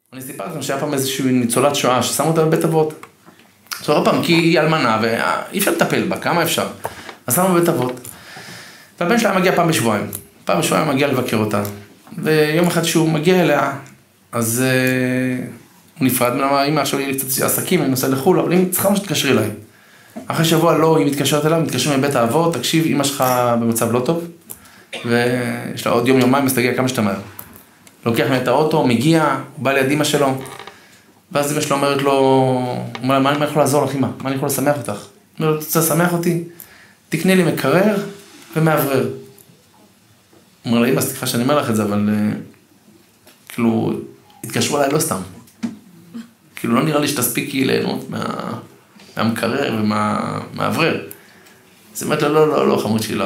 אני סיפר לכם שהיה פעם איזושהי ניצולת שואה ששמו אותה בבית אבות. עכשיו עוד פעם, כי היא אלמנה ואי אפשר לטפל בה, כמה אפשר. אז שמו בבית אבות. והבן שלה מגיע פעם בשבועיים. פעם בשבועיים מגיע לבקר אותה. ויום אחד שהוא מגיע אליה, אז הוא נפרד ממנה, אמא עכשיו יהיה לי קצת עסקים, אני נוסע לחול, אבל אם צריכה מה שתקשרי אליי. אחרי שבוע לא, היא מתקשרת אליו, מתקשרים מבית האבות, תקשיב, אמא שלך במצב לא טוב, ויש לה עוד יום-יומיים, אז תגיע כמה שאתה מהר. לוקח ממנו את האוטו, מגיע, הוא בא ליד אמא שלו, ואז אמא שלו אומרת לו, הוא אומר לה, מה אני יכול לעזור לך, אמא? מה אני יכול לשמח אותך? הוא אומר לו, אתה רוצה לשמח אותי? תקנה לי מקרר ומאוורר. הוא אומר לה, אמא, סליחה שאני אומר לך את זה, אבל כאילו, התקשרו עליי לא סתם. כאילו, לא נראה לי שתספיקי ליהנות מהמקרר ומהאוורר. אז היא אומרת לו, לא, חמוד שלי, לא.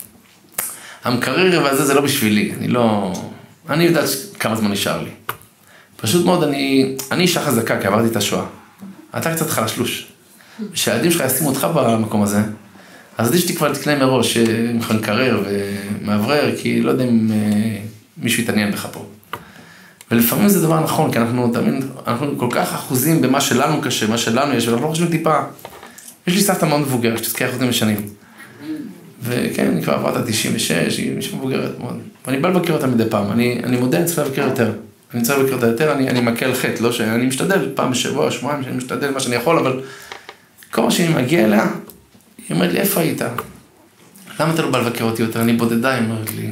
המקרר והזה זה לא בשבילי, אני יודעת כמה זמן נשאר לי. פשוט מאוד, אני אישה חזקה, כי עברתי את השואה. אתה קצת חלשלוש. כשהילדים שלך ישימו אותך במקום הזה, אז עדיף שתקבע תקנה מראש, מקרר ומאוורר, כי לא יודע אם מישהו יתעניין בך פה. ולפעמים זה דבר נכון, כי אנחנו כל כך אחוזים במה שלנו קשה, מה שלנו יש, ואנחנו לא חושבים טיפה. יש לי סבתא מאוד מבוגרת, שתזכי אחוזים בשנים. וכן, אני כבר עברת 96, היא מישהו מבוגרת מאוד. ואני בא לבקר אותה מדי פעם, אני מודה, אני צריך לבקר יותר. אני צריך לבקר אותה יותר, אני מקל חטא, לא שאני משתדל פעם בשבוע, שבועיים, שאני משתדל מה שאני יכול, אבל כל מה שאני מגיע אליה, היא אומרת לי, איפה היית? למה אתה לא בא לבקר אותי יותר? אני בודדה, היא אומרת לי.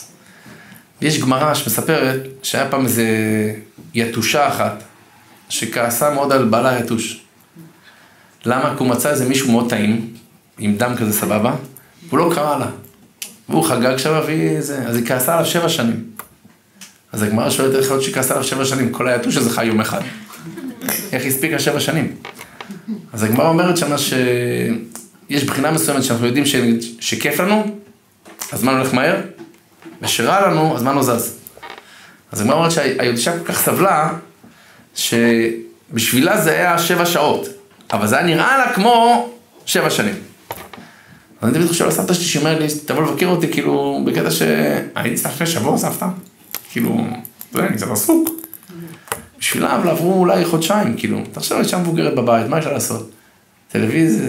ויש גמרא שמספרת שהיה פעם איזה יתושה אחת, שכעסה מאוד על בעלה היתוש. למה? כי הוא מצא איזה מישהו מאוד טעים, עם דם כזה סבבה, והוא לא קרא לה. והוא חגג שם, אז היא כעסה עליו 7 שנים. אז הגמרא שואלת איך להיות שכעסה עליו 7 שנים, כל היתוש הזה חי יום אחד. איך הספיקה 7 שנים? אז הגמרא אומרת שמה שיש בחינה מסוימת שאנחנו יודעים שכיף לנו, הזמן הולך מהר, ושרע לנו, הזמן לא זז. אז הגמרא אומרת שהיתושה כל כך סבלה, שבשבילה זה היה 7 שעות, אבל זה היה נראה לה כמו 7 שנים. אז אני תמיד חושב על סבתא שלי שאומרת לי, תבוא לבקר אותי, כאילו, בקטע שהייתי צריך לפני שבוע, סבתא. כאילו, אני קצת עסוק. בשבילה, אבל עברו אולי חודשיים, כאילו, תחשב לי שם מבוגרת בבית, מה אפשר לעשות? טלוויזיה,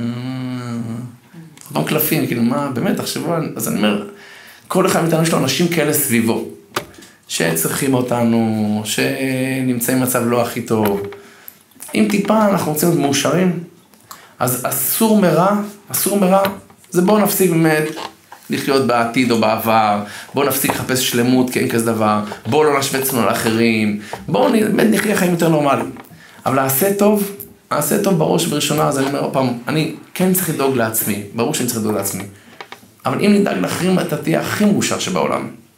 חותם קלפים, כאילו, מה, באמת, תחשבו, אז אני אומר, כל אחד מאיתנו יש לו אנשים כאלה סביבו, שצריכים אותנו, שנמצאים במצב לא הכי טוב. אם טיפה אנחנו רוצים להיות מאושרים, אז אסור מרע, זה בואו נפסיק באמת לחיות בעתיד או בעבר, בואו נפסיק לחפש שלמות, כי אין כזה דבר, בואו לא נשווה עצמנו לאחרים, בואו באמת נחיה חיים יותר נורמליים. אבל נעשה טוב בראש ובראשונה, אז אני אומר עוד פעם, אני כן צריך לדאוג לעצמי, ברור שאני צריך לדאוג לעצמי, אבל אם נדאג לאחרים, אתה תהיה הכי מאושר שבעולם.